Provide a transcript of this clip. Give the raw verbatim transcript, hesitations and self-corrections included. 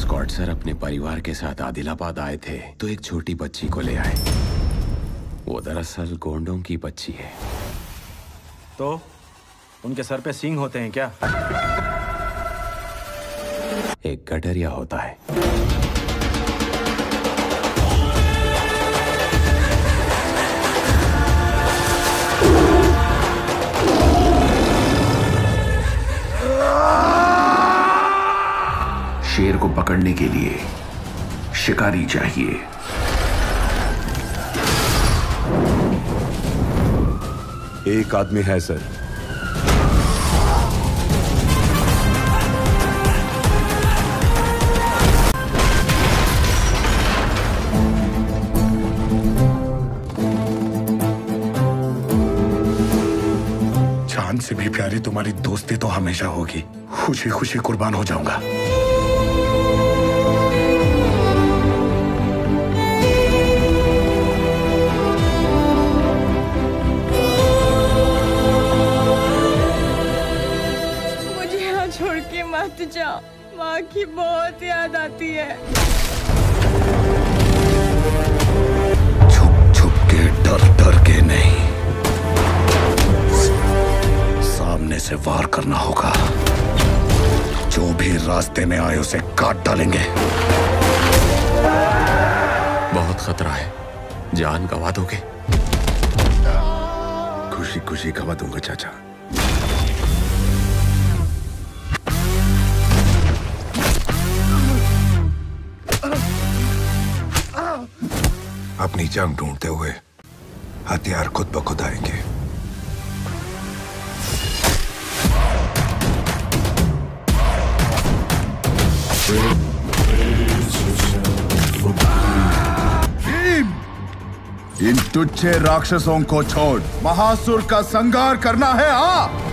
Scott sir अपने परिवार के साथ आदिलाबाद आए थे तो एक छोटी बच्ची को ले आए। वो दरअसल गोंडों की बच्ची है। तो उनके सर पे सींग होते हैं क्या? एक गडरिया होता है। शेर को पकड़ने के लिए शिकारी चाहिए। एक आदमी है सर। जान से भी प्यारी तुम्हारी दोस्ती तो हमेशा होगी। खुशी खुशी कुर्बान हो जाऊंगा। छोड़ के मत जाओ, माँ की बहुत याद आती है। छुप छुप के डर डर के नहीं, सामने से वार करना होगा। जो भी रास्ते में आए उसे काट डालेंगे। बहुत खतरा है, जान गवा दोगे। खुशी खुशी गवा दूंगा चाचा। अपनी जंग ढूंढते हुए हथियार खुद ब खुद आएंगे। इन तुच्छे राक्षसों को छोड़ महासुर का संहार करना है। हाँ,